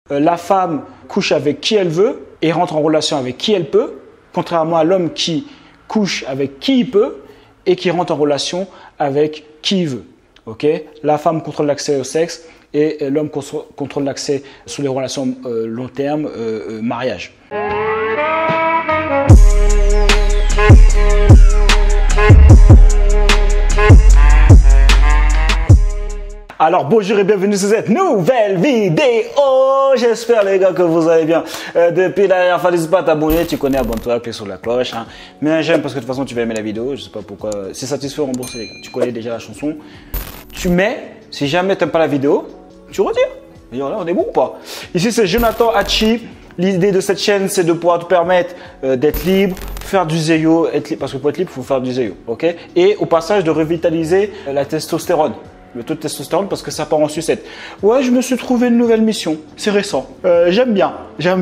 la femme couche avec qui elle veut et rentre en relation avec qui elle peut, contrairement à l'homme qui couche avec qui il peut et qui rentre en relation avec qui il veut. Okay? La femme contrôle l'accès au sexe et l'homme contrôle l'accès sur les relations long terme, mariage. Alors bonjour et bienvenue sur cette nouvelle vidéo. J'espère les gars que vous allez bien. Depuis la dernière fois, n'hésite pas à t'abonner. Tu connais, abonne-toi, clique sur la cloche. Hein. Mets un j'aime parce que de toute façon tu vas aimer la vidéo. Je sais pas pourquoi. C'est satisfait, remboursé les gars. Tu connais déjà la chanson. Tu mets. Si jamais t'aimes pas la vidéo, tu retires. Et là on est bon ou pas? Ici c'est Jonathan Hachi. L'idée de cette chaîne, c'est de pouvoir te permettre d'être libre, faire du zéyo, parce que pour être libre, il faut faire du zéyo, ok? Et au passage, de revitaliser la testostérone, le taux de testostérone, parce que ça part en sucette. Ouais, je me suis trouvé une nouvelle mission, c'est récent. J'aime bien,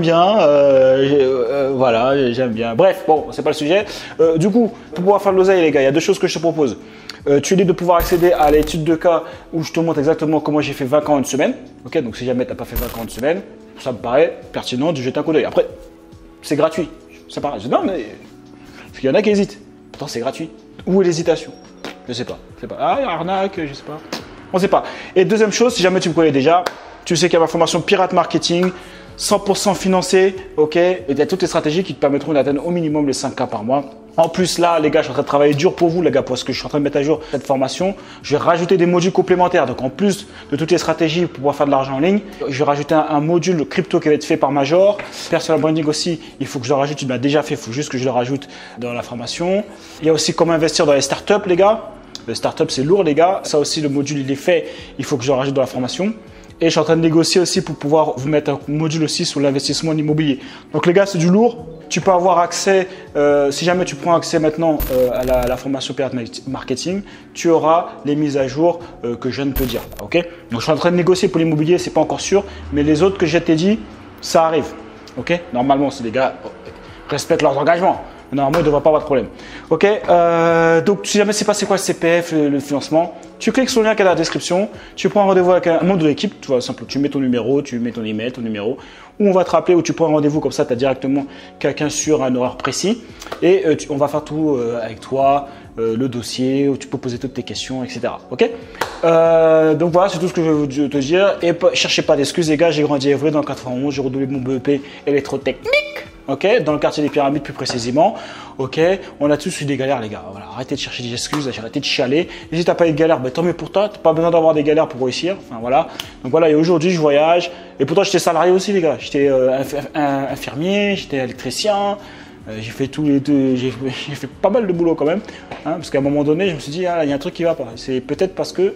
voilà, j'aime bien. Bref, bon, c'est pas le sujet. Du coup, pour pouvoir faire de l'oseille, les gars, il y a deux choses que je te propose. Tu es libre de pouvoir accéder à l'étude de cas où je te montre exactement comment j'ai fait 20 ans en une semaine. Ok, donc si jamais tu n'as pas fait 20 ans en une semaine, ça me paraît pertinent de jeter un coup d'œil. Après, c'est gratuit. C'est pareil. Non, mais il y en a qui hésitent. Pourtant, c'est gratuit. Où est l'hésitation? Je sais pas. Ah, il y a arnaque, je sais pas. On ne sait pas. Et deuxième chose, si jamais tu me connais déjà, tu sais qu'il y a ma formation Pirate Marketing, 100% financée, ok? Et il y a toutes les stratégies qui te permettront d'atteindre au minimum les 5K par mois. En plus, là, les gars, je suis en train de travailler dur pour vous, les gars, parce que je suis en train de mettre à jour cette formation. Je vais rajouter des modules complémentaires. Donc, en plus de toutes les stratégies pour pouvoir faire de l'argent en ligne, je vais rajouter un module crypto qui va être fait par Major. Personal branding aussi, il faut que je le rajoute. Il m'a déjà fait, il faut juste que je le rajoute dans la formation. Il y a aussi comment investir dans les startups, les gars. Les startups, c'est lourd, les gars. Ça aussi, le module, il est fait. Il faut que je le rajoute dans la formation. Et je suis en train de négocier aussi pour pouvoir vous mettre un module aussi sur l'investissement en immobilier. Donc les gars, c'est du lourd. Tu peux avoir accès, si jamais tu prends accès maintenant à la formation Pirate Marketing, tu auras les mises à jour que je viens de te dire. Okay? Donc je suis en train de négocier pour l'immobilier, c'est pas encore sûr, mais les autres que je t'ai dit, ça arrive. Okay? Normalement, si les gars respectent leurs engagements. Normalement, il ne devrait pas avoir de problème. Ok, donc si jamais c'est pas c'est quoi le CPF, le financement, tu cliques sur le lien qui est dans la description, tu prends un rendez-vous avec un membre de l'équipe, tu vois, simple, tu mets ton numéro, tu mets ton email, ton numéro, ou on va te rappeler, ou tu prends un rendez-vous comme ça, tu as directement quelqu'un sur un horaire précis, et on va faire tout avec toi, le dossier, où tu peux poser toutes tes questions, etc. Ok, donc voilà, c'est tout ce que je veux te dire, et cherchez pas d'excuses les gars, j'ai grandi à Évry dans le 91, j'ai redoublé mon BEP électrotechnique. Ok, dans le quartier des Pyramides plus précisément. Ok, on a tous eu des galères les gars. Voilà, arrêtez de chercher des excuses, arrêtez de chialer. Et si t'as pas eu de galères, ben, tant mieux pour toi. T'as pas besoin d'avoir des galères pour réussir. Enfin voilà. Donc voilà, et aujourd'hui je voyage. Et pourtant j'étais salarié aussi les gars. J'étais infirmier, j'étais électricien. J'ai fait j'ai fait pas mal de boulot quand même. Hein, parce qu'à un moment donné, je me suis dit ah, il y a un truc qui va pas. C'est peut-être parce que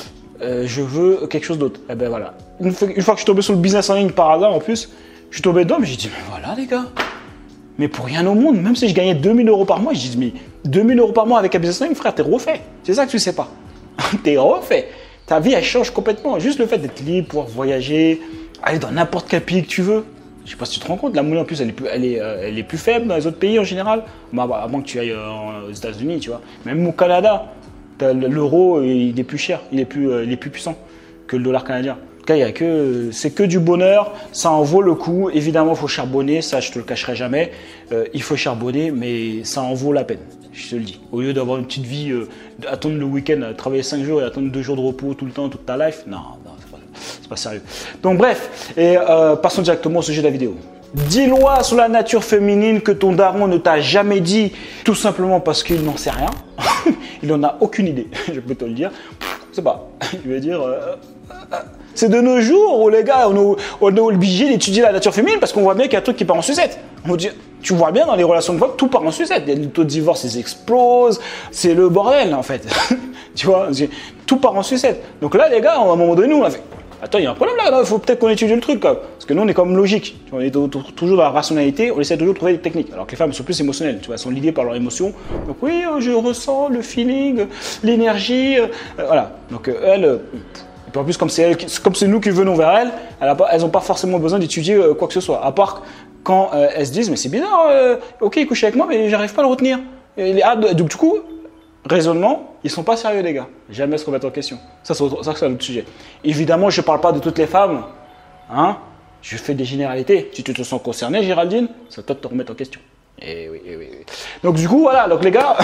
je veux quelque chose d'autre. Et ben voilà. Une fois que je suis tombé sur le business en ligne par hasard en plus. Je suis tombé dedans, mais j'ai dit, mais voilà les gars, mais pour rien au monde, même si je gagnais 2000 € par mois, j'ai dit, mais 2000 € par mois avec un business en ligne, frère, t'es refait. C'est ça que tu sais pas. T'es refait. Ta vie, elle change complètement. Juste le fait d'être libre, pouvoir voyager, aller dans n'importe quel pays que tu veux. Je sais pas si tu te rends compte, la monnaie en plus, elle est plus faible dans les autres pays en général. Bah, à moins que tu ailles aux États-Unis, tu vois. Même au Canada, l'euro, il est plus cher, il est plus puissant que le dollar canadien. C'est que du bonheur, ça en vaut le coup. Évidemment, il faut charbonner, ça je te le cacherai jamais. Il faut charbonner, mais ça en vaut la peine, je te le dis. Au lieu d'avoir une petite vie, attendre le week-end, travailler 5 jours et attendre 2 jours de repos tout le temps, toute ta life, non, c'est pas sérieux. Donc bref, et passons directement au sujet de la vidéo. 10 lois sur la nature féminine que ton daron ne t'a jamais dit, tout simplement parce qu'il n'en sait rien. Il n'en a aucune idée, je peux te le dire. Je sais pas, je vais dire... C'est de nos jours où les gars, on est obligé d'étudier la nature féminine parce qu'on voit bien qu'il y a un truc qui part en sucette. Tu vois bien dans les relations de couple, tout part en sucette. Les taux de divorce, ils explosent. C'est le bordel en fait. Tu vois, tout part en sucette. Donc là, les gars, à un moment donné, nous, on a fait attends, il y a un problème là, il faut peut-être qu'on étudie le truc. Quoi. Parce que nous, on est comme logique. On est toujours dans la rationalité, on essaie toujours de trouver des techniques. Alors que les femmes sont plus émotionnelles, tu vois, elles sont liées par leurs émotions. Donc oui, je ressens le feeling, l'énergie. Voilà. Donc elles. Et en plus, comme c'est nous qui venons vers elles, elles n'ont pas forcément besoin d'étudier quoi que ce soit. À part quand elles se disent, mais c'est bizarre, ok, il couche avec moi, mais j'arrive pas à le retenir. Donc du coup, raisonnement, ils sont pas sérieux les gars. Jamais se remettre en question. Ça c'est un autre sujet. Évidemment, je ne parle pas de toutes les femmes. Hein. Je fais des généralités. Si tu te sens concerné, Géraldine, ça doit te remettre en question. Et oui, oui, oui. Donc du coup, voilà, donc les gars,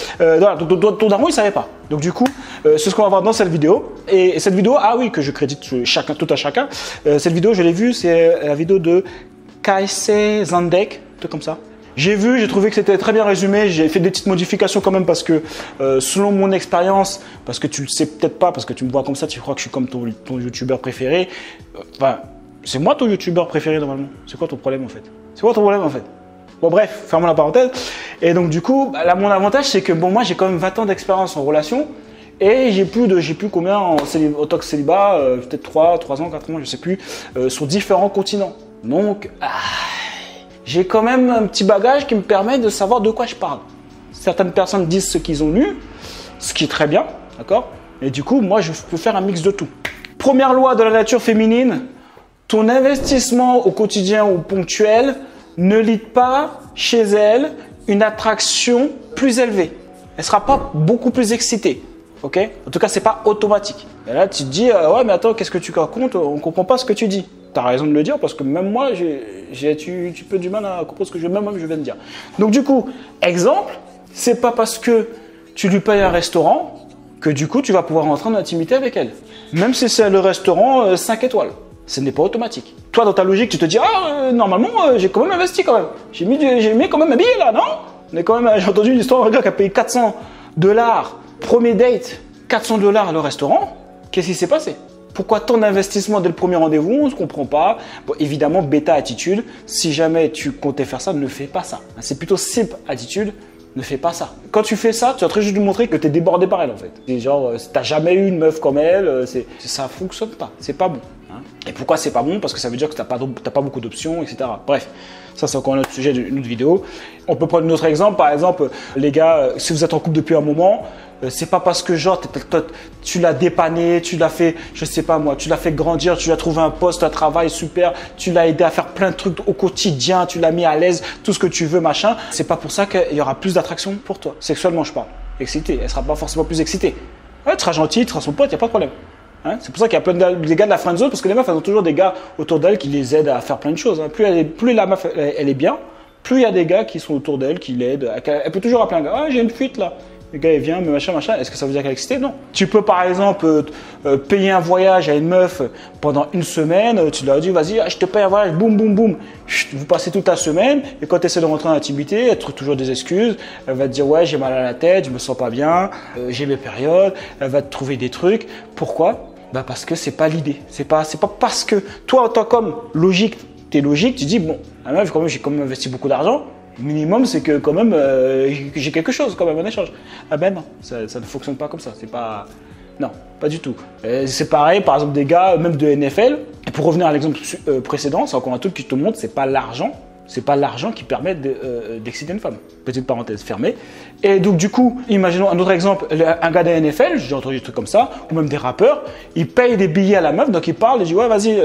ton daron, il ne savait pas. Donc du coup, c'est ce qu'on va voir dans cette vidéo. Et cette vidéo, ah oui, que je crédite tout à chacun. Cette vidéo, je l'ai vue, c'est la vidéo de Kaise Zandek, tout comme ça. J'ai vu, j'ai trouvé que c'était très bien résumé. J'ai fait des petites modifications quand même parce que selon mon expérience, parce que tu le sais peut-être pas, parce que tu me vois comme ça, tu crois que je suis comme ton youtubeur préféré. Enfin, c'est moi ton youtubeur préféré normalement. C'est quoi ton problème en fait? C'est quoi ton problème en fait? Bon bref, fermons la parenthèse. Et donc du coup, là, mon avantage c'est que bon, moi j'ai quand même 20 ans d'expérience en relation et j'ai plus combien en tant que célibat, peut-être 3 ans, 4 ans, je sais plus, sur différents continents. Donc, j'ai quand même un petit bagage qui me permet de savoir de quoi je parle. Certaines personnes disent ce qu'ils ont lu, ce qui est très bien, d'accord? Et du coup, moi, je peux faire un mix de tout. Première loi de la nature féminine, ton investissement au quotidien ou ponctuel ne lie pas chez elle une attraction plus élevée. Elle ne sera pas beaucoup plus excitée, ok? En tout cas, ce n'est pas automatique. Et là, tu te dis, ouais, mais attends, qu'est-ce que tu racontes? On ne comprend pas ce que tu dis. Tu as raison de le dire parce que même moi, tu peux du mal à comprendre ce que je viens de dire. Donc du coup, exemple, c'est pas parce que tu lui payes un restaurant que du coup, tu vas pouvoir rentrer en intimité avec elle. Même si c'est le restaurant 5 étoiles. Ce n'est pas automatique. Toi, dans ta logique, tu te dis, normalement, j'ai quand même investi quand même. J'ai mis quand même un billet là, non? J'ai entendu une histoire d'un gars qui a payé $400, premier date, $400 le restaurant. Qu'est-ce qui s'est passé? Pourquoi tant d'investissement dès le premier rendez-vous? On ne se comprend pas. Bon, évidemment, bêta attitude. Si jamais tu comptais faire ça, ne fais pas ça. C'est plutôt simple attitude. Ne fais pas ça. Quand tu fais ça, tu vas très juste lui montrer que tu es débordé par elle en fait. C'est genre, tu n'as jamais eu une meuf comme elle, ça ne fonctionne pas. C'est pas bon. Hein. Et pourquoi c'est pas bon? Parce que ça veut dire que tu n'as pas beaucoup d'options, etc. Bref, ça c'est encore un autre sujet d'une autre vidéo. On peut prendre un autre exemple. Par exemple, les gars, si vous êtes en couple depuis un moment, c'est pas parce que genre tu l'as dépanné, tu l'as fait, je sais pas moi, tu l'as fait grandir, tu lui as trouvé un poste, un travail super, tu l'as aidé à faire plein de trucs au quotidien, tu l'as mis à l'aise, tout ce que tu veux, machin. C'est pas pour ça qu'il y aura plus d'attraction pour toi. Sexuellement, je parle. Excitée, elle sera pas forcément plus excitée. Ouais, tu seras gentil, tu seras son pote, y a pas de problème. Hein, c'est pour ça qu'il y a plein de gars de la friendzone, parce que les meufs, elles ont toujours des gars autour d'elles qui les aident à faire plein de choses. Hein. Plus la meuf elle est bien, plus il y a des gars qui sont autour d'elle, qui l'aident. Elle peut toujours appeler un gars, ah j'ai une fuite là. Le gars il vient, mais machin. Est-ce que ça veut dire qu'elle est excitée? Non. Tu peux par exemple payer un voyage à une meuf pendant une semaine. Tu leur dis, vas-y, je te paye un voyage, boum, boum, boum. Vous passez toute la semaine. Et quand tu essaies de rentrer en intimité, elle trouve toujours des excuses. Elle va te dire, ouais, j'ai mal à la tête, je me sens pas bien, j'ai mes périodes. Elle va te trouver des trucs. Pourquoi? Bah parce que c'est pas l'idée. C'est pas parce que toi, en tant qu'homme logique, tu es logique, tu dis, bon, la meuf, j'ai quand même investi beaucoup d'argent. Le minimum, c'est que quand même, j'ai quelque chose quand même en échange. Ah ben non, ça ne fonctionne pas comme ça. C'est pas... Non, pas du tout. C'est pareil, par exemple, des gars, même de NFL. Et pour revenir à l'exemple précédent, c'est encore un truc qui te montre, c'est pas l'argent. C'est pas l'argent qui permet d'exciter une femme. Petite parenthèse fermée. Et donc du coup, imaginons un autre exemple, un gars de NFL, j'ai entendu des trucs comme ça, ou même des rappeurs, ils payent des billets à la meuf, donc ils parlent, ils disent ouais vas-y,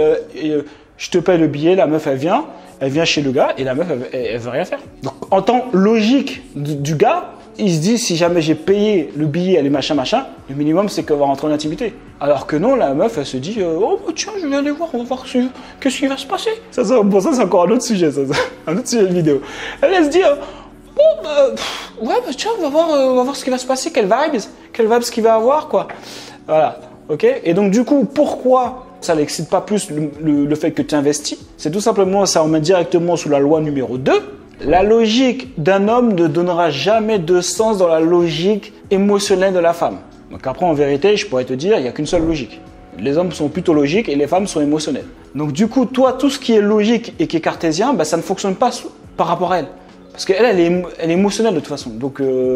je te paye le billet, la meuf elle vient chez le gars et la meuf elle veut rien faire. Donc en temps logique du gars, il se dit si jamais j'ai payé le billet, elle est machin, le minimum c'est qu'elle va rentrer en intimité. Alors que non, la meuf elle se dit oh bah, tiens je vais aller voir, on va voir qu'est-ce qui va se passer. Ça c'est encore un autre sujet, un autre sujet de vidéo. Elle se dit bon ouais bah tiens on va voir ce qui va se passer, quelle vibes qu'il va avoir quoi. Voilà, ok. Et donc du coup pourquoi ça n'excite pas plus le fait que tu investis? C'est tout simplement, ça remet directement sous la loi numéro 2. La logique d'un homme ne donnera jamais de sens dans la logique émotionnelle de la femme. Donc après, en vérité, je pourrais te dire, il n'y a qu'une seule logique. Les hommes sont plutôt logiques et les femmes sont émotionnelles. Donc du coup, toi, tout ce qui est logique et qui est cartésien, bah, ça ne fonctionne pas par rapport à elle. Parce qu'elle, elle est émotionnelle de toute façon. Donc,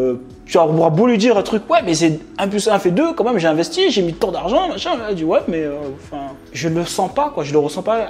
tu auras beau lui dire un truc, ouais, mais c'est 1 plus 1 fait 2, quand même, j'ai investi, j'ai mis tant d'argent, machin. Elle dit, ouais, mais je ne le sens pas, quoi. Je le ressens pas.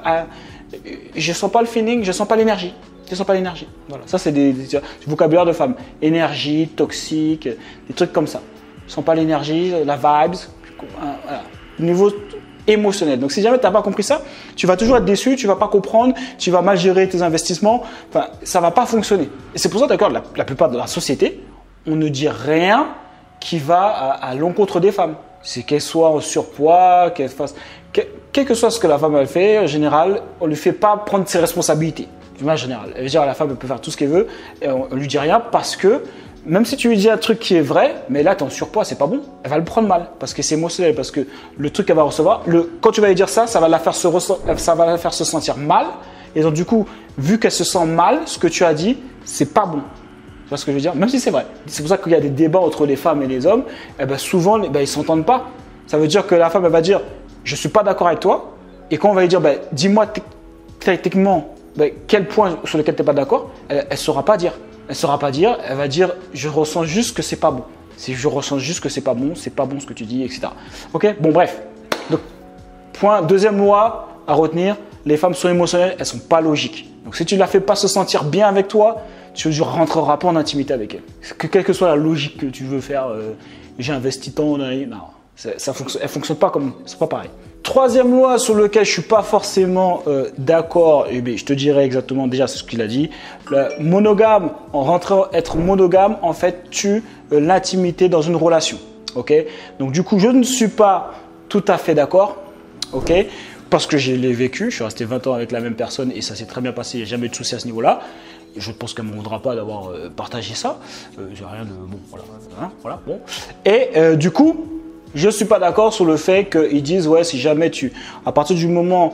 Je sens pas le feeling, je sens pas l'énergie. Je sens pas l'énergie. Voilà. Ça, c'est du vocabulaire de femme. Énergie, toxique, des trucs comme ça. Je sens pas l'énergie, la vibes. Voilà. Niveau émotionnel. Donc si jamais tu n'as pas compris ça, tu vas toujours être déçu, tu vas pas comprendre, tu vas mal gérer tes investissements, enfin ça va pas fonctionner. Et c'est pour ça d'accord, la plupart de la société, on ne dit rien qui va à l'encontre des femmes. C'est qu'elles soient en surpoids, quel que soit ce que la femme elle fait, en général, on ne lui fait pas prendre ses responsabilités. En général, elle veut dire la femme elle peut faire tout ce qu'elle veut et on lui dit rien parce que même si tu lui dis un truc qui est vrai, mais là tu es en surpoids, c'est pas bon, elle va le prendre mal parce que c'est émotionnel, parce que le truc qu'elle va recevoir, quand tu vas lui dire ça, ça va la faire se sentir mal. Et donc du coup, vu qu'elle se sent mal, ce que tu as dit, c'est pas bon. Tu vois ce que je veux dire? Même si c'est vrai. C'est pour ça qu'il y a des débats entre les femmes et les hommes. Eh ben, souvent, ils ne s'entendent pas. Ça veut dire que la femme elle va dire « je ne suis pas d'accord avec toi ». Et quand on va lui dire « dis-moi techniquement quel point sur lequel tu n'es pas d'accord », elle ne saura pas dire. Elle ne saura pas dire, elle va dire « je ressens juste que c'est pas bon ». Si je ressens juste que c'est pas bon ce que tu dis, etc. Ok? Bon, bref. Donc, deuxième loi à retenir, les femmes sont émotionnelles, elles ne sont pas logiques. Donc, si tu ne la fais pas se sentir bien avec toi, tu ne rentreras pas en intimité avec elle. Quelle que soit la logique que tu veux faire, j'ai investi tant, non, elle ne fonctionne pas comme, c'est pas pareil. Troisième loi sur laquelle je ne suis pas forcément d'accord, je te dirais exactement, déjà c'est ce qu'il a dit, monogame, être monogame, en fait, tue l'intimité dans une relation. Okay? Donc du coup, je ne suis pas tout à fait d'accord, okay? Parce que je l'ai vécu, je suis resté 20 ans avec la même personne et ça s'est très bien passé, il n'y a jamais eu de souci à ce niveau-là. Je pense qu'elle ne me voudra pas d'avoir partagé ça. J'ai rien de bon, voilà, hein, voilà, bon. Et du coup, je ne suis pas d'accord sur le fait qu'ils disent ouais, si jamais à partir du moment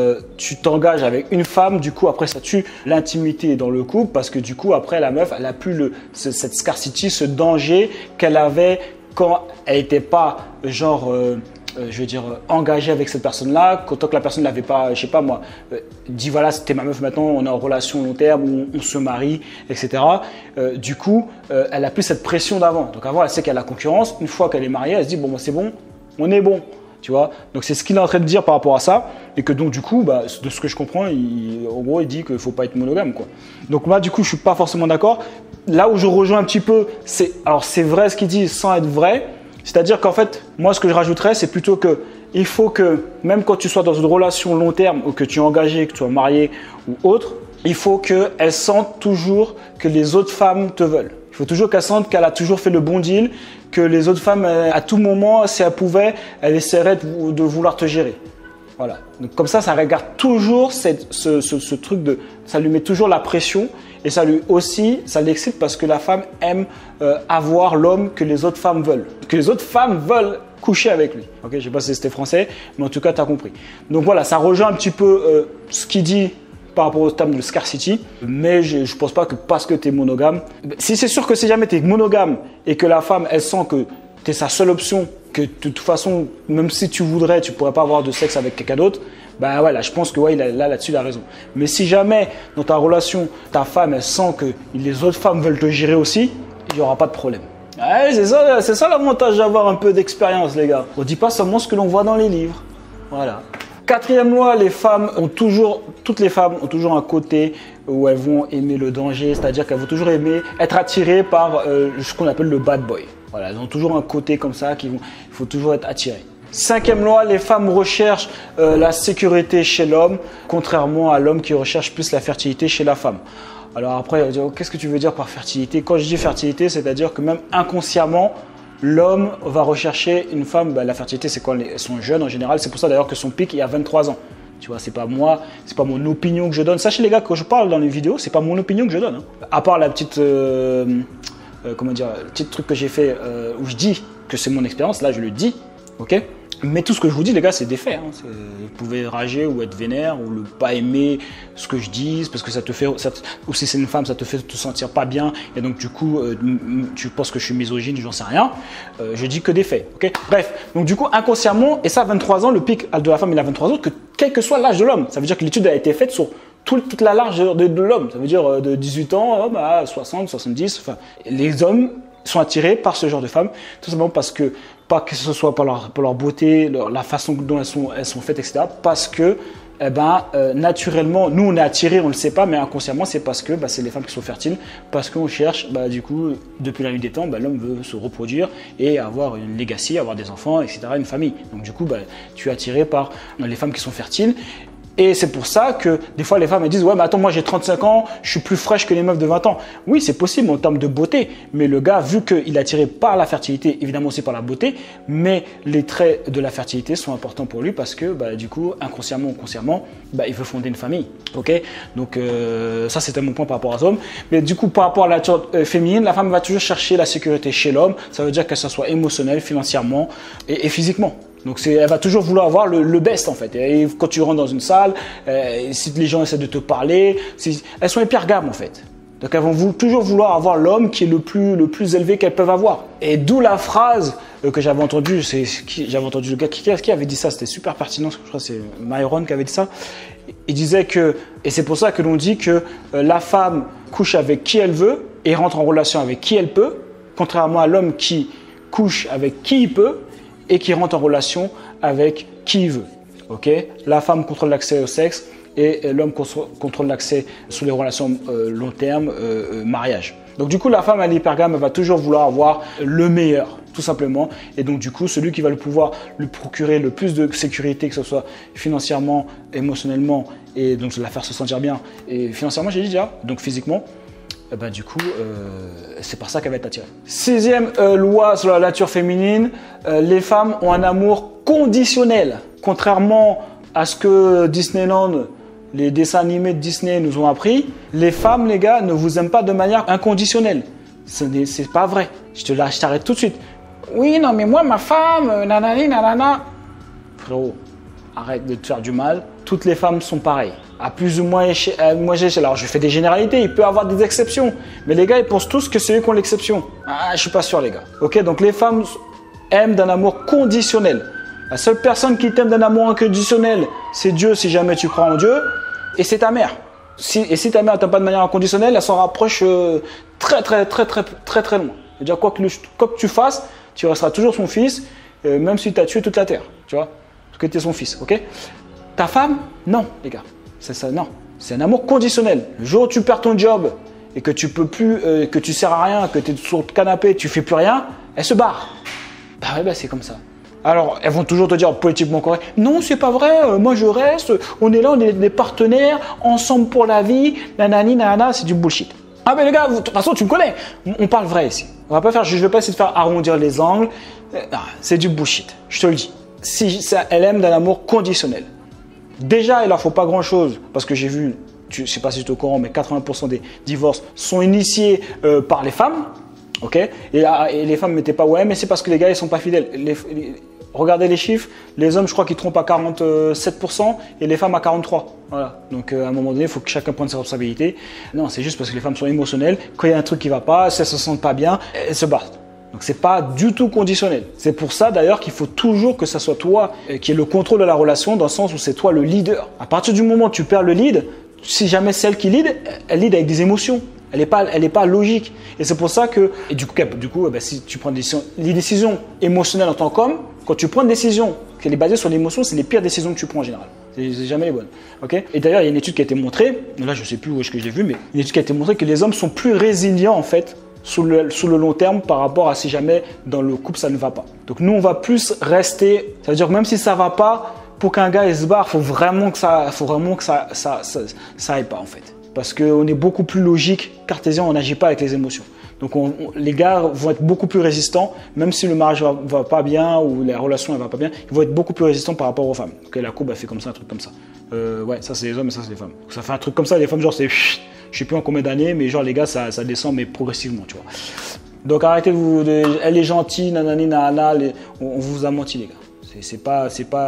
tu t'engages avec une femme, du coup après ça tue l'intimité dans le couple parce que du coup après la meuf, elle a plus cette scarcity, ce danger qu'elle avait quand elle n'était pas genre je veux dire, engagé avec cette personne-là, tant que la personne ne l'avait pas, je sais pas moi, dit voilà, c'était ma meuf maintenant, on est en relation long terme, on se marie, etc. Du coup, elle a plus cette pression d'avant. Donc avant, elle sait qu'elle a la concurrence. Une fois qu'elle est mariée, elle se dit bon, c'est bon, on est bon. Tu vois, donc c'est ce qu'il est en train de dire par rapport à ça, et que donc du coup, de ce que je comprends, en gros, il dit qu'il ne faut pas être monogame, quoi. Donc moi, du coup, je suis pas forcément d'accord. Là où je rejoins un petit peu, c'est vrai ce qu'il dit sans être vrai. C'est-à-dire qu'en fait, moi, ce que je rajouterais, c'est plutôt qu'il faut que, même quand tu sois dans une relation long terme ou que tu es engagé, que tu sois marié ou autre, il faut qu'elle sente toujours que les autres femmes te veulent. Il faut toujours qu'elle sente qu'elle a toujours fait le bon deal, que les autres femmes, à tout moment, si elle pouvait, elle essaierait de vouloir te gérer. Voilà. Donc comme ça regarde toujours ce truc ça lui met toujours la pression et ça l'excite parce que la femme aime avoir l'homme que les autres femmes veulent. Que les autres femmes veulent coucher avec lui. Ok, je ne sais pas si c'était français, mais en tout cas, tu as compris. Donc voilà, ça rejoint un petit peu ce qu'il dit par rapport au terme de scarcity, mais je ne pense pas que parce que tu es monogame, si c'est sûr que si jamais tu es monogame et que la femme, elle sent que tu es sa seule option, que de toute façon, même si tu voudrais, tu ne pourrais pas avoir de sexe avec quelqu'un d'autre, ben ouais, là, je pense que ouais, là-dessus, il a raison. Mais si jamais, dans ta relation, ta femme, elle sent que les autres femmes veulent te gérer aussi, il n'y aura pas de problème. Ouais, c'est ça l'avantage d'avoir un peu d'expérience, les gars. On ne dit pas seulement ce que l'on voit dans les livres. Voilà. Quatrième loi, toutes les femmes ont toujours un côté où elles vont aimer le danger, c'est-à-dire qu'elles vont toujours aimer être attirées par ce qu'on appelle le bad boy. Voilà, elles ont toujours un côté comme ça il faut toujours être attirées. Cinquième loi, les femmes recherchent la sécurité chez l'homme, contrairement à l'homme qui recherche plus la fertilité chez la femme. Alors après, qu'est-ce que tu veux dire par fertilité? Quand je dis fertilité, c'est-à-dire que même inconsciemment, l'homme va rechercher une femme. La fertilité, c'est quand elles sont jeunes en général. C'est pour ça d'ailleurs que son pic est à 23 ans. Tu vois, c'est pas moi, c'est pas mon opinion que je donne. Sachez les gars, quand je parle dans les vidéos, c'est pas mon opinion que je donne. Hein. À part la petite, le petit truc que j'ai fait où je dis que c'est mon expérience, là je le dis, ok? Mais tout ce que je vous dis, les gars, c'est des faits. Hein. Vous pouvez rager ou être vénère ou ne pas aimer ce que je dis parce que ça te fait, ou si c'est une femme, ça te fait te sentir pas bien et donc du coup, tu penses que je suis misogyne, j'en sais rien. Je dis que des faits. Okay, bref, donc du coup, inconsciemment, et ça, 23 ans, le pic de la femme, il a 23 ans, que quel que soit l'âge de l'homme. Ça veut dire que l'étude a été faite sur toute la large de l'homme. Ça veut dire de 18 ans à 60, 70. Enfin, les hommes sont attirés par ce genre de femmes, tout simplement parce que, pas que ce soit par leur beauté, la façon dont elles sont faites, etc. Parce que, naturellement, nous on est attirés, on ne le sait pas, mais inconsciemment, c'est parce que c'est les femmes qui sont fertiles, parce qu'on cherche, du coup, depuis la nuit des temps, l'homme veut se reproduire et avoir une legacy, avoir des enfants, etc., une famille. Donc du coup, tu es attiré par les femmes qui sont fertiles. Et c'est pour ça que des fois les femmes elles disent ouais mais attends moi j'ai 35 ans, je suis plus fraîche que les meufs de 20 ans. Oui c'est possible en termes de beauté, mais le gars vu qu'il est attiré par la fertilité, évidemment aussi par la beauté, mais les traits de la fertilité sont importants pour lui parce que du coup inconsciemment ou consciemment il veut fonder une famille. Ok, donc ça c'était mon point par rapport aux hommes. Mais du coup par rapport à la nature féminine, la femme va toujours chercher la sécurité chez l'homme. Ça veut dire que ça soit émotionnel, financièrement et physiquement. Donc elle va toujours vouloir avoir le best en fait. Et quand tu rentres dans une salle, si les gens essaient de te parler, elles sont hypergames en fait. Donc elles vont toujours vouloir avoir l'homme qui est le plus élevé qu'elles peuvent avoir. Et d'où la phrase que j'avais entendue, j'avais entendu le gars qui avait dit ça, c'était super pertinent, je crois que c'est Myron qui avait dit ça. Il disait que, et c'est pour ça que l'on dit que la femme couche avec qui elle veut et rentre en relation avec qui elle peut, contrairement à l'homme qui couche avec qui il peut et qui rentre en relation avec qui il veut. Okay, la femme contrôle l'accès au sexe et l'homme contrôle l'accès sous les relations long terme, mariage. Donc du coup, la femme à l'hypergame va toujours vouloir avoir le meilleur, tout simplement. Et donc du coup, celui qui va pouvoir lui procurer le plus de sécurité, que ce soit financièrement, émotionnellement, et donc la faire se sentir bien, et financièrement j'ai dit déjà, donc physiquement, du coup, c'est par ça qu'elle va être attirée. Sixième loi sur la nature féminine, les femmes ont un amour conditionnel. Contrairement à ce que Disneyland, les dessins animés de Disney nous ont appris, les femmes, les gars, ne vous aiment pas de manière inconditionnelle. C'est pas vrai. Je t'arrête tout de suite. Oui, non, mais moi, ma femme, nanani, nanana. Frérot, arrête de te faire du mal. Toutes les femmes sont pareilles. À plus ou moins échelle. Alors, je fais des généralités, il peut y avoir des exceptions. Mais les gars, ils pensent tous que c'est eux qui ont l'exception. Ah, je suis pas sûr, les gars. Ok, donc les femmes aiment d'un amour conditionnel. La seule personne qui t'aime d'un amour inconditionnel, c'est Dieu si jamais tu crois en Dieu, et c'est ta mère. Et si ta mère ne t'aime pas de manière inconditionnelle, elle s'en rapproche très loin. C'est-à-dire quoi que tu fasses, tu resteras toujours son fils, même si tu as tué toute la terre, tu vois, parce que tu es son fils, ok? Ta femme, non, les gars, c'est ça, non. C'est un amour conditionnel. Le jour où tu perds ton job et que tu peux plus, que tu sers à rien, que tu es sur le canapé, tu fais plus rien, elle se barre. C'est comme ça. Alors, elles vont toujours te dire politiquement correct. Non, c'est pas vrai, moi je reste, on est là, on est des partenaires, ensemble pour la vie, nanani, nanana, c'est du bullshit. Ah, mais les gars, de toute façon, tu me connais, on parle vrai ici. On va pas faire, je vais pas essayer de faire arrondir les angles. C'est du bullshit, je te le dis. Elle aime d'un amour conditionnel. Déjà, il leur faut pas grand chose, parce que j'ai vu, je sais pas si tu es au courant, mais 80% des divorces sont initiés par les femmes. Ok, et les femmes ne mettaient pas ouais, mais c'est parce que les gars ils sont pas fidèles. Regardez les chiffres, les hommes je crois qu'ils trompent à 47% et les femmes à 43%. Voilà, donc à un moment donné il faut que chacun prenne ses responsabilités. Non, c'est juste parce que les femmes sont émotionnelles. Quand il y a un truc qui va pas, si elles se sentent pas bien, elles se battent. Donc c'est pas du tout conditionnel. C'est pour ça d'ailleurs qu'il faut toujours que ça soit toi qui ait le contrôle de la relation, dans le sens où c'est toi le leader. À partir du moment où tu perds le lead, si jamais celle qui lead, elle lead avec des émotions. Elle n'est pas logique. Et c'est pour ça que, et du coup si tu prends des décisions, les décisions émotionnelles en tant qu'homme, quand tu prends une décision qui est basée sur l'émotion, c'est les pires décisions que tu prends en général. C'est jamais les bonnes. Okay, et d'ailleurs, il y a une étude qui a été montrée, là je ne sais plus où est-ce que je l'ai vu, mais une étude qui a été montrée que les hommes sont plus résilients en fait sous le long terme par rapport à si jamais dans le couple ça ne va pas. Donc nous, on va plus rester, ça veut dire que même si ça ne va pas, pour qu'un gars il se barre, il faut vraiment que ça aille pas en fait. Parce qu'on est beaucoup plus logique, cartésien, on n'agit pas avec les émotions. Donc les gars vont être beaucoup plus résistants, même si le mariage va pas bien ou la relation ne va pas bien, ils vont être beaucoup plus résistants par rapport aux femmes. Okay, la courbe elle fait comme ça, un truc comme ça. Ouais, ça c'est les hommes et ça c'est les femmes. Donc, ça fait un truc comme ça, les femmes genre c'est, je sais plus en combien d'années, mais genre les gars ça descend mais progressivement, tu vois. Donc arrêtez elle est gentille, nanani, nanana, on vous a menti les gars.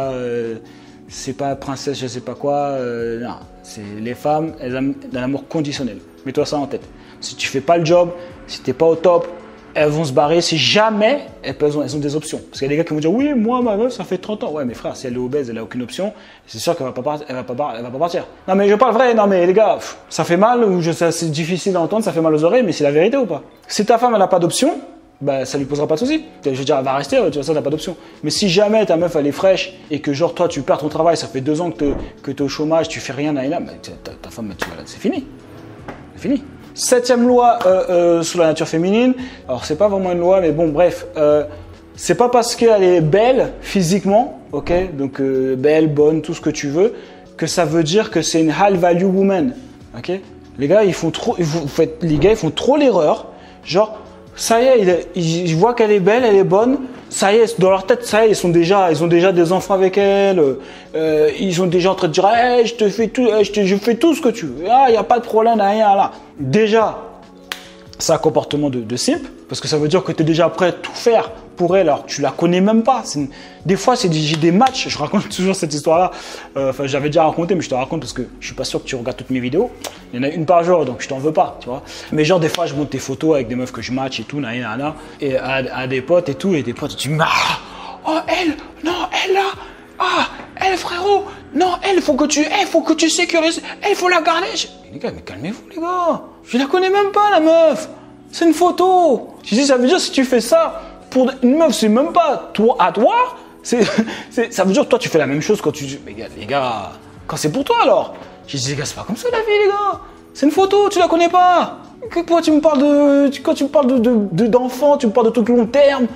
C'est pas princesse, je sais pas quoi. Non, c'est les femmes, elles aiment d'un amour conditionnel. Mets-toi ça en tête. Si tu fais pas le job, si t'es pas au top, elles vont se barrer si jamais elles ont des options. Parce qu'il y a des gars qui vont dire oui, moi ma meuf ça fait 30 ans. Ouais, mais frère, si elle est obèse, elle a aucune option, c'est sûr qu'elle va pas partir. Non mais je parle vrai. Non mais les gars, ça fait mal ou c'est difficile à entendre, ça fait mal aux oreilles, mais c'est la vérité ou pas? Si ta femme elle a pas d'option, ça lui posera pas de soucis. Je veux dire, elle va rester, tu vois, ça, t'as pas d'option. Mais si jamais ta meuf elle est fraîche et que genre toi tu perds ton travail, ça fait 2 ans que t'es au chômage, tu fais rien, ta femme, c'est fini. C'est fini. 7e loi sur la nature féminine. Alors c'est pas vraiment une loi, mais bon bref, c'est pas parce qu'elle est belle physiquement, ok, donc belle, bonne, tout ce que tu veux, que ça veut dire que c'est une high value woman. Ok? Les gars, ils font trop l'erreur. Genre, ça y est, ils voient qu'elle est belle, elle est bonne. Ça y est, dans leur tête, ça y est, ils ont déjà des enfants avec elle. Ils sont déjà en train de dire, hey, je fais tout ce que tu veux. Ah, il n'y a pas de problème, rien là. Déjà, c'est un comportement de simp, parce que ça veut dire que tu es déjà prêt à tout faire pour elle, alors tu la connais même pas. Des fois, j'ai des matchs, je raconte toujours cette histoire-là. Enfin, j'avais déjà raconté, mais je te raconte parce que je suis pas sûr que tu regardes toutes mes vidéos. Il y en a une par jour, donc je t'en veux pas, tu vois. Mais genre, des fois, je monte tes photos avec des meufs que je match et tout, et à des potes et tout, et des potes, tu me dis, oh, elle, non, elle là, ah, elle frérot, non, elle, faut que tu sécurises, elle, faut la garder. Les gars, mais calmez-vous, les gars. Je la connais même pas, la meuf. C'est une photo. Je dis, ça veut dire si tu fais ça pour une meuf, c'est même pas toi à toi. Ça veut dire que toi, tu fais la même chose quand tu. Mais les gars, quand c'est pour toi alors. Je dis, les gars, c'est pas comme ça la vie, les gars. C'est une photo, tu la connais pas. Quand tu me parles d'enfants, tu me parles de trucs long terme.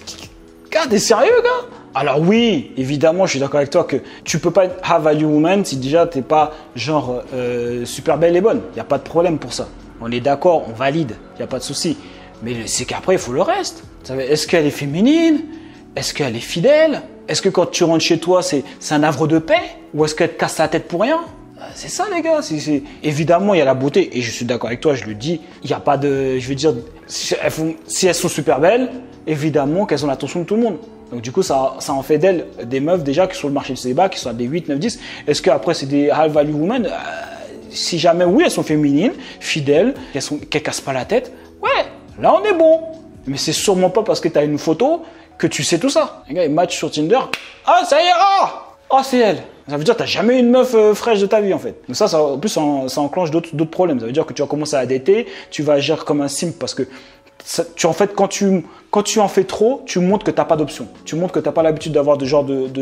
Gars, t'es sérieux, gars? Alors oui, évidemment, je suis d'accord avec toi que tu peux pas être high value woman si déjà t'es pas genre super belle et bonne. Il n'y a pas de problème pour ça. On est d'accord, on valide, il n'y a pas de souci. Mais c'est qu'après, il faut le reste. Est-ce qu'elle est féminine? Est-ce qu'elle est fidèle? Est-ce que quand tu rentres chez toi, c'est un havre de paix? Ou est-ce qu'elle te casse la tête pour rien? C'est ça, les gars. Évidemment, il y a la beauté. Et je suis d'accord avec toi, je le dis. Il n'y a pas de... Je veux dire, si elles sont super belles, évidemment qu'elles ont l'attention de tout le monde. Donc du coup, ça en fait d'elles des meufs déjà qui sont sur le marché du célibat, qui sont à des 8, 9, 10. Est-ce qu'après, c'est des high value women? Si jamais, oui, elles sont féminines, fidèles, qu'elles cassent pas la tête, ouais, là, on est bon. Mais c'est sûrement pas parce que tu as une photo que tu sais tout ça. Les gars, ils matchent sur Tinder. Ah, ça y est, ah, c'est elle. Ça veut dire que tu n'as jamais eu une meuf fraîche de ta vie, en fait. Donc ça en plus, ça enclenche d'autres problèmes. Ça veut dire que tu vas commencer à dater, tu vas agir comme un simp parce que en fait, quand tu en fais trop, tu montres que tu n'as pas d'option. Tu montres que tu n'as pas l'habitude d'avoir de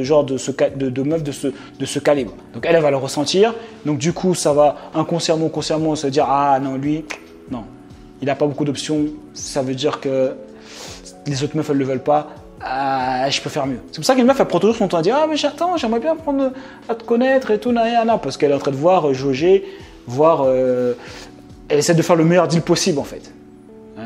meufs de ce calibre. Donc elle va le ressentir. Donc du coup, ça va inconsciemment, consciemment se dire, ah non, lui, non, il n'a pas beaucoup d'options. Ça veut dire que les autres meufs, elles ne le veulent pas. Je peux faire mieux. C'est pour ça qu'une meuf, elle prend toujours son temps à dire, ah mais j'attends, j'aimerais bien apprendre à te connaître et tout, parce qu'elle est en train de voir, jauger, elle essaie de faire le meilleur deal possible, en fait. Elle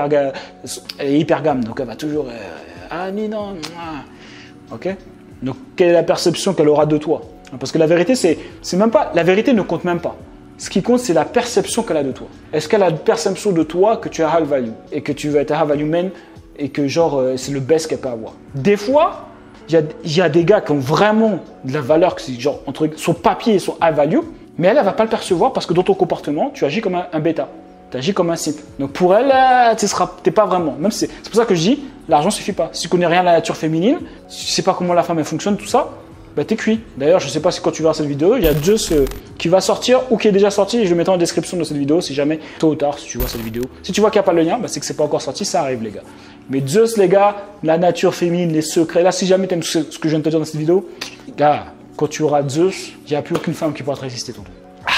est hyper gamme, donc elle va toujours non. Ok. Donc quelle est la perception qu'elle aura de toi? Parce que la vérité, c'est même pas, la vérité ne compte même pas. Ce qui compte, c'est la perception qu'elle a de toi. Est-ce qu'elle a une perception de toi que tu as high value et que tu vas être high value man et que genre c'est le best qu'elle peut avoir? Des fois, il y a des gars qui ont vraiment de la valeur, que c'est genre entre son papier et son high value, mais elle va pas le percevoir parce que dans ton comportement, tu agis comme un bêta. Tu agis comme un simple. Donc pour elle, t'es pas vraiment. Même c'est pour ça que je dis, l'argent suffit pas. Si tu connais rien à la nature féminine, si tu sais pas comment la femme elle fonctionne, tout ça, bah t'es cuit. D'ailleurs, je sais pas si quand tu verras cette vidéo, il y a Zeus qui va sortir ou qui est déjà sorti. Je le mettrai en description de cette vidéo si jamais, tôt ou tard, si tu vois cette vidéo. Si tu vois qu'il n'y a pas le lien, bah, c'est que c'est pas encore sorti, ça arrive les gars. Mais Zeus les gars, la nature féminine, les secrets. Là, si jamais t'aimes ce que je viens de te dire dans cette vidéo, gars, quand tu auras Zeus, il n'y a plus aucune femme qui pourra te résister, tonton.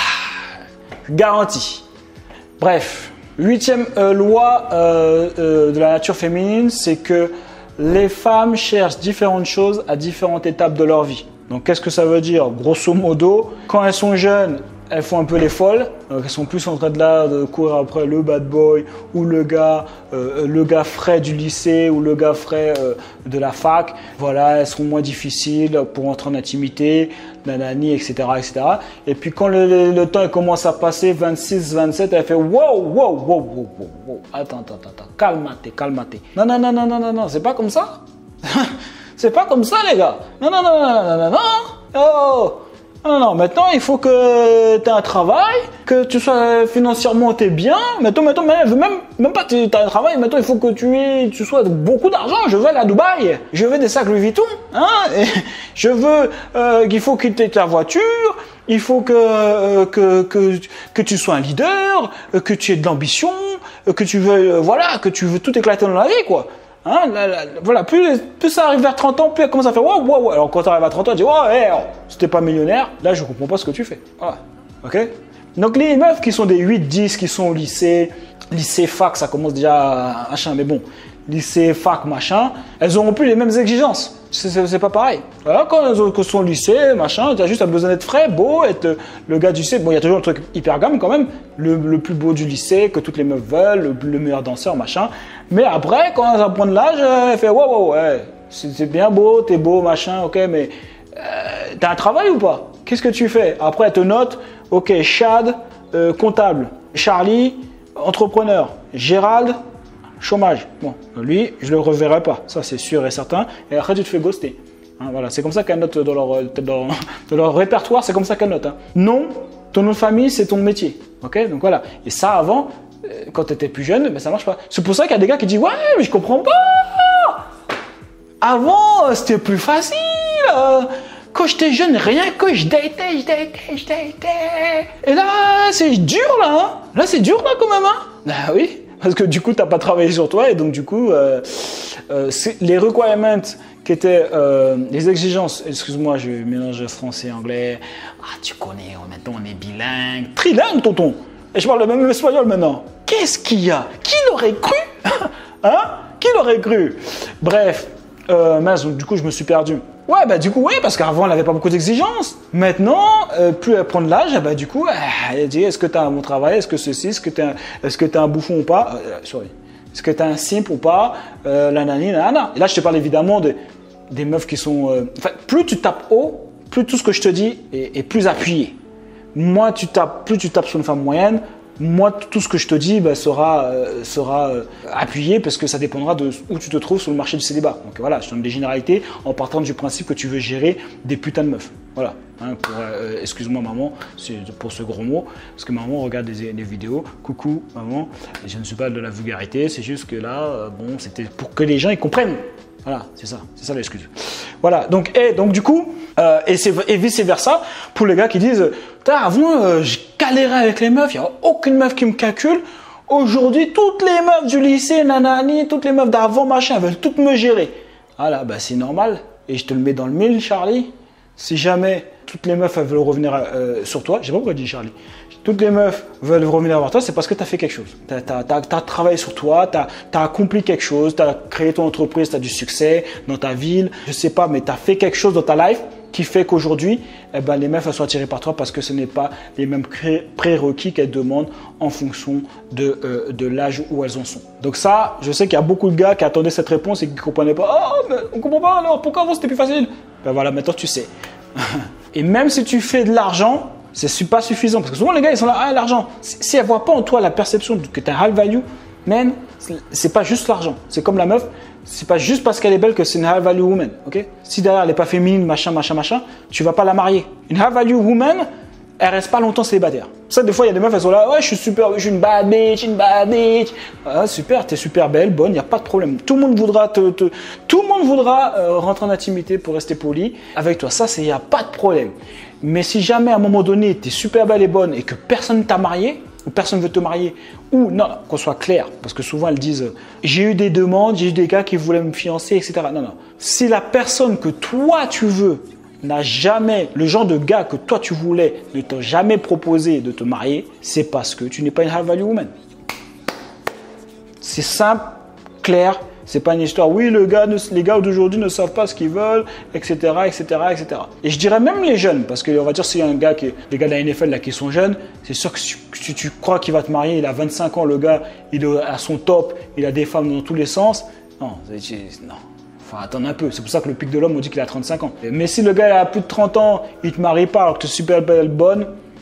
Garantie. Bref, 8e loi de la nature féminine, c'est que les femmes cherchent différentes choses à différentes étapes de leur vie. Donc, qu'est-ce que ça veut dire? Grosso modo, quand elles sont jeunes, elles font un peu les folles. Donc, elles sont plus en train de courir après le bad boy ou le gars frais du lycée ou le gars frais de la fac. Voilà, elles seront moins difficiles pour entrer en intimité, nanani, etc., etc. Et puis, quand le temps commence à passer, 26, 27, elle fait wow. Attends, calmate. Non, c'est pas comme ça. C'est pas comme ça, les gars. Non. Oh. Non, maintenant, il faut que tu aies un travail, que tu sois financièrement, t'es bien. Maintenant, elle veut même pas que tu aies un travail. Maintenant, il faut que tu sois beaucoup d'argent. Je veux aller à Dubaï. Je veux des sacs Louis Vuitton. Et je veux qu'il faut que tu aies ta voiture. Il faut que tu sois un leader, que tu aies de l'ambition, que tu veux tout éclater dans la vie, quoi. Voilà, plus ça arrive vers 30 ans, plus elle commence à faire wow. Alors quand tu arrives à 30 ans, tu dis si t'es pas millionnaire, là je comprends pas ce que tu fais. Voilà. Ok? Donc les meufs qui sont des 8, 10, qui sont au lycée, fac, ça commence déjà machin, mais bon, lycée, fac, machin, elles auront plus les mêmes exigences. C'est pas pareil. Voilà, quand les autres sont au lycée, machin, tu as juste besoin d'être frais, beau, être le gars du lycée. Bon, il y a toujours un truc hyper gamme quand même, le plus beau du lycée, que toutes les meufs veulent, le meilleur danseur, machin. Mais après, quand ça prend de l'âge, elle fait wow, ouais, c'est bien beau, t'es beau, machin, ok, mais t'as un travail ou pas? Qu'est-ce que tu fais? Après, elle te note, ok, Chad, comptable, Charlie, entrepreneur, Gérald, chômage. Bon, lui, je le reverrai pas, ça c'est sûr et certain. Et après, tu te fais ghoster. Hein, voilà, c'est comme ça qu'elle note dans leur répertoire, c'est comme ça qu'elle note. Hein. Non, ton nom de famille, c'est ton métier. Ok, donc voilà. Et ça, avant, quand tu étais plus jeune, ben, ça marche pas. C'est pour ça qu'il y a des gars qui disent ouais, mais je comprends pas. Avant, c'était plus facile. Quand j'étais jeune, rien que je datais. Et là, c'est dur là. Hein. Là, c'est dur là quand même. Hein. Ah oui. Parce que du coup, tu n'as pas travaillé sur toi et donc du coup, les requirements qui étaient les exigences, excuse-moi, je mélange français et anglais. Ah, tu connais, maintenant on est bilingue. Trilingue, tonton. Et je parle le même espagnol maintenant. Qu'est-ce qu'il y a? Qui l'aurait cru? Hein? Qui l'aurait cru? Bref, mince, donc du coup, je me suis perdu. Ouais, bah du coup, oui, parce qu'avant, elle n'avait pas beaucoup d'exigences. Maintenant, plus elle prend de l'âge, bah du coup, elle dit, est-ce que tu as un bon travail? Est-ce que ceci? Est-ce que tu es un bouffon ou pas? Sorry. Est-ce que tu es un simp ou pas? Nanani, nanana. Et là, je te parle évidemment des meufs qui sont... Enfin, plus tu tapes haut, plus tout ce que je te dis est plus appuyé. Plus tu tapes sur une femme moyenne, moi, tout ce que je te dis sera appuyé parce que ça dépendra de où tu te trouves sur le marché du célibat. Donc voilà, je donne des généralités en partant du principe que tu veux gérer des putains de meufs. Voilà. Hein, excuse-moi maman, c'est pour ce gros mot, parce que maman regarde des vidéos. Coucou maman, je ne suis pas de la vulgarité, c'est juste que là, bon, c'était pour que les gens ils comprennent. Voilà, c'est ça l'excuse. Voilà, donc du coup, et vice versa pour les gars qui disent, avant je galérais avec les meufs, il n'y a aucune meuf qui me calcule. Aujourd'hui, toutes les meufs du lycée, nanani, toutes les meufs d'avant, machin, elles veulent toutes me gérer. Voilà, bah c'est normal. Et je te le mets dans le mille, Charlie. Si jamais toutes les meufs elles veulent revenir sur toi, je sais pas pourquoi je dis Charlie. Toutes les meufs veulent revenir vers toi, c'est parce que tu as fait quelque chose. Tu as travaillé sur toi, tu as accompli quelque chose, tu as créé ton entreprise, tu as du succès dans ta ville, je sais pas, mais tu as fait quelque chose dans ta life qui fait qu'aujourd'hui, les meufs elles sont attirées par toi parce que ce n'est pas les mêmes prérequis qu'elles demandent en fonction de l'âge où elles en sont. Donc ça, je sais qu'il y a beaucoup de gars qui attendaient cette réponse et qui ne comprenaient pas. Oh, mais on ne comprend pas alors, pourquoi avant c'était plus facile? Ben voilà, maintenant tu sais. Et même si tu fais de l'argent, c'est pas suffisant. Parce que souvent les gars ils sont là, ah l'argent. Si elle ne voit pas en toi la perception que tu as high value, man, c'est pas juste l'argent. C'est comme la meuf, c'est pas juste parce qu'elle est belle que c'est une high value woman. Okay? Si derrière elle n'est pas féminine, machin, tu vas pas la marier. Une high value woman, elle reste pas longtemps célibataire. Ça, des fois, il y a des meufs, elles sont là, ouais, je suis super, je suis une bad bitch. Ah, super, t'es super belle, bonne, il n'y a pas de problème. Tout le monde voudra tout le monde voudra rentrer en intimité pour rester poli avec toi. Ça, il n'y a pas de problème. Mais si jamais à un moment donné, tu es super belle et bonne et que personne ne t'a marié, ou personne ne veut te marier, ou non, qu'on soit clair, parce que souvent elles disent j'ai eu des demandes, j'ai eu des gars qui voulaient me fiancer, etc. Non. Si la personne que toi tu veux n'a jamais, le genre de gars que toi tu voulais ne t'a jamais proposé de te marier, c'est parce que tu n'es pas une high value woman. C'est simple, clair. C'est pas une histoire, oui, les gars d'aujourd'hui ne savent pas ce qu'ils veulent, etc., etc., etc. Et je dirais même les jeunes, parce qu'on va dire s'il y a les gars de la NFL là, qui sont jeunes, c'est sûr que si tu crois qu'il va te marier, il a 25 ans, le gars, il est à son top, il a des femmes dans tous les sens. Non. Faut attendre un peu. C'est pour ça que le pic de l'homme, on dit qu'il a 35 ans. Mais si le gars a plus de 30 ans, il te marie pas alors que tu es super belle, bonne,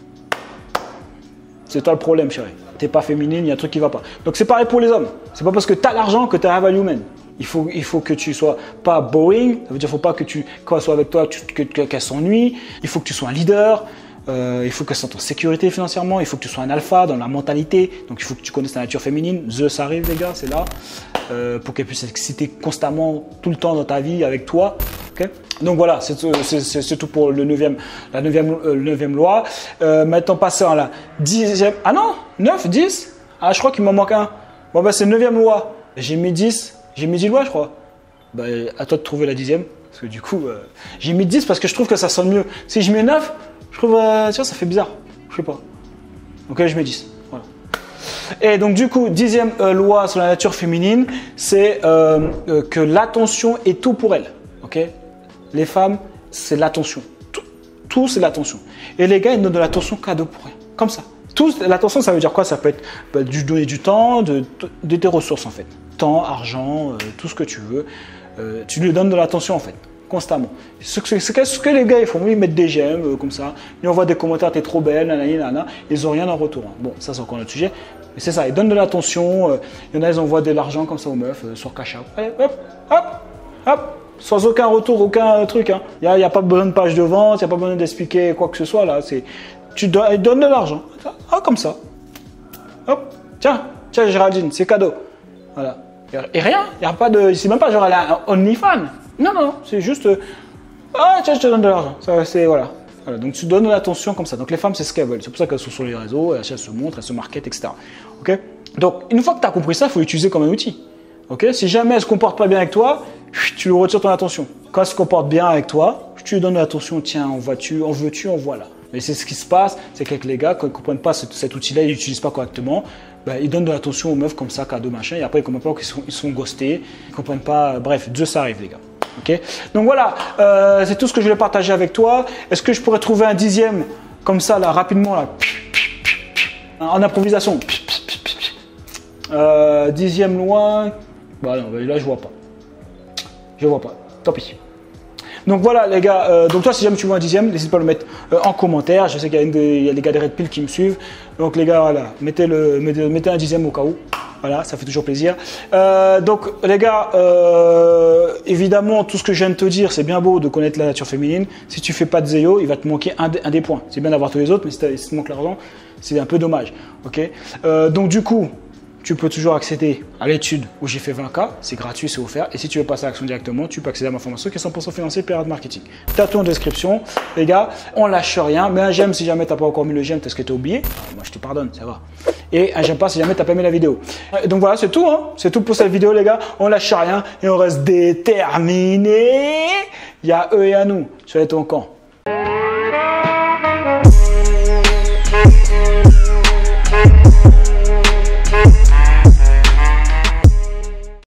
c'est toi le problème, chérie. T'es pas féminine, il y a un truc qui va pas. Donc c'est pareil pour les hommes. C'est pas parce que tu as l'argent que tu es high value man. Il faut que tu sois pas boring. Ça veut dire faut pas que quand elle soit avec toi, qu'elle s'ennuie. Il faut que tu sois un leader. Il faut qu'elle soit en sécurité financièrement. Il faut que tu sois un alpha dans la mentalité. Donc il faut que tu connaisses la nature féminine. Ça arrive les gars, c'est là. Pour qu'elle puisse s'exciter constamment tout le temps dans ta vie avec toi. Okay, donc voilà, c'est tout pour la 9e loi. Maintenant, passons à la 10e. Ah non, 9, 10 ? Ah, je crois qu'il m'en manque un. Bon, bah, c'est 9e loi. J'ai mis 10. J'ai mis 10 lois, je crois. Bah, à toi de trouver la 10e. Parce que du coup, j'ai mis 10 parce que je trouve que ça sonne mieux. Si je mets 9, je trouve, ça fait bizarre. Je sais pas. Donc là, je mets 10. Voilà. Et donc, du coup, 10e loi sur la nature féminine, c'est que l'attention est tout pour elle. ok? Les femmes, c'est l'attention. Tout c'est l'attention. Et les gars, ils donnent de l'attention cadeau pour rien. Comme ça. L'attention, ça veut dire quoi? Ça peut être donner du temps, de tes ressources en fait. Temps, argent, tout ce que tu veux. Tu lui donnes de l'attention en fait. Constamment. Ce que les gars ils font, ils mettent des j'aime comme ça, ils envoient des commentaires, t'es trop belle, nanani, nanana, ils n'ont rien en retour. Hein. Bon, ça c'est encore notre sujet, mais c'est ça, ils donnent de l'attention, il y en a, ils envoient de l'argent comme ça aux meufs sur Cash App. Allez, hop, hop, hop, sans aucun retour, aucun truc. Hein. Il n'y a pas besoin de page de vente, il n'y a pas besoin d'expliquer quoi que ce soit là. Ils donnent de l'argent, comme ça. Hop, tiens, Géraldine, c'est cadeau. Voilà. Et rien, il n'y a pas de. C'est même pas genre elle a un OnlyFans. Non, c'est juste. Tiens, je te donne de l'argent. Voilà. Donc tu donnes de l'attention comme ça. Donc les femmes, c'est ce qu'elles veulent. C'est pour ça qu'elles sont sur les réseaux, elles se montrent, elles se marketent, etc. Ok? Donc une fois que tu as compris ça, il faut l'utiliser comme un outil. Ok? Si jamais elle se comporte pas bien avec toi, tu lui retires ton attention. Quand elle se comporte bien avec toi, tu lui donnes de l'attention. Tiens, en veux-tu, en voilà. Mais c'est ce qui se passe, c'est qu'avec les gars, quand ils ne comprennent pas cet outil-là, ils ne l'utilisent pas correctement, ils donnent de l'attention aux meufs comme ça, cadeau, machin, et après ils ne comprennent pas qu'ils sont ghostés, ils ne comprennent pas, bref, Dieu ça arrive les gars. Okay, donc voilà, c'est tout ce que je voulais partager avec toi. Est-ce que je pourrais trouver un dixième comme ça, là, rapidement, là, en improvisation? Dixième loin, bah non, là je vois pas. Je vois pas, tant pis. Donc voilà les gars, donc toi si jamais tu vois un dixième, n'hésite pas à le mettre en commentaire. Je sais qu'il y a des gars de Red Pill qui me suivent. Donc les gars, voilà, mettez un dixième au cas où. Voilà, ça fait toujours plaisir. Donc les gars, évidemment, tout ce que je viens de te dire, c'est bien beau de connaître la nature féminine. Si tu fais pas de zéo, il va te manquer un des points. C'est bien d'avoir tous les autres, mais si te manque l'argent, c'est un peu dommage. Ok. Donc du coup, tu peux toujours accéder à l'étude où j'ai fait 20K, c'est gratuit, c'est offert. Et si tu veux passer à l'action directement, tu peux accéder à ma formation qui est 100% financée Pyramide Marketing. T'as tout en description. Les gars, on lâche rien. Mais un j'aime si jamais t'as pas encore mis le j'aime, parce que t'as oublié. Moi, je te pardonne, ça va. Et un j'aime pas si jamais t'as pas aimé la vidéo. Donc voilà, c'est tout. Hein. C'est tout pour cette vidéo, les gars. On lâche rien et on reste déterminés. Il y a eux et à nous. Soyez ton camp.